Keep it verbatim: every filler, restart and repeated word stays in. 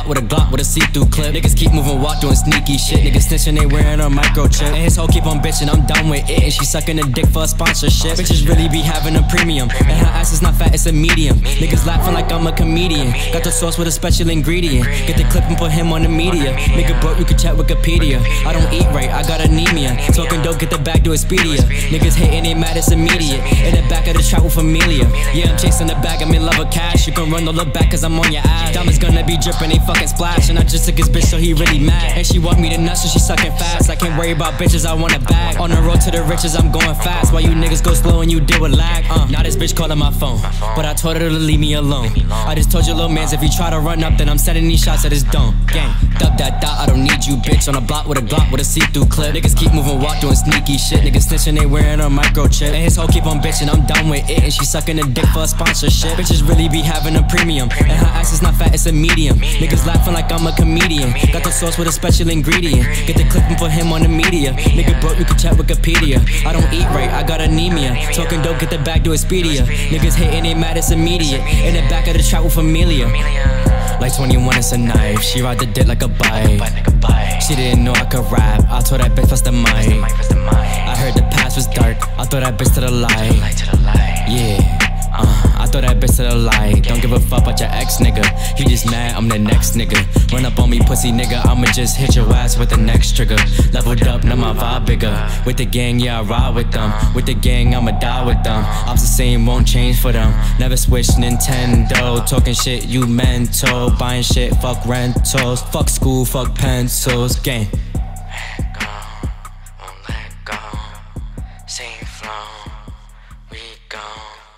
with a Glock with a see-through clip. Niggas keep moving, walk doing sneaky shit. Niggas snitching, they wearing a microchip. And his hoe keep on bitching, I'm done with it. And she sucking a dick for a sponsorship. Bitches really be having a premium, and her ass is not fat, it's a medium. Niggas laughing like I'm a comedian. Got the sauce with a special ingredient. Get the clip and put him on the media. Nigga broke, you can check Wikipedia. I don't eat right, I got anemia. Talking dope, get the bag to Expedia. Niggas hating, they mad, it's immediate. In the back of the trap with familia. Yeah, I'm chasing the bag, I'm in love with cash. You can run, don't look back, cause I'm on your ass. Diamonds gonna be dripping, they fucking splash. And I just took his bitch, so he really mad. And she want me to nut, so she sucking fast. I can't worry about bitches, I want a bag. On the road to the riches, I'm going fast. While you niggas go slow and you deal with lag. Uh, now this bitch calling my phone, but I told her to leave me alone. I just told your little mans, if you try to run up, then I'm sending these shots at his dome. Gang, duck that dot, I don't need you, bitch. On a block with a Glock with a see-through clip. Niggas keep moving, walk doing sneaky shit. Niggas snitching, they wearing a microchip. And his hoe keep on bitching, I'm done with it. And she sucking a dick for a sponsorship. Bitches really be having a premium, and her ass is not fat, it's a medium. Niggas laughing like I'm a comedian. Got the sauce with a special ingredient. Get the clip and put him on the media. Nigga broke, you can check Wikipedia. I don't eat right, I got anemia. Talking dope, get the bag to Expedia. Niggas hating, they mad, it's immediate. In the back of the trap with familia. Like twenty-one, it's a knife. She ride the dick like a bike. She didn't know I could rap. I told that bitch press the mic. I heard the past was dark. I thought that bitch to the light. Yeah. Uh, I throw that bitch to the light. Don't give a fuck about your ex, nigga. He just mad, I'm the next nigga. Run up on me, pussy nigga, I'ma just hit your ass with the next trigger. Leveled up, now my vibe bigger. With the gang, yeah, I ride with them. With the gang, I'ma die with them. I'm the same, won't change for them. Never switch Nintendo. Talking shit, you mental. Buying shit, fuck rentals. Fuck school, fuck pencils. Gang. Let go, won't let go. Same flow, we go.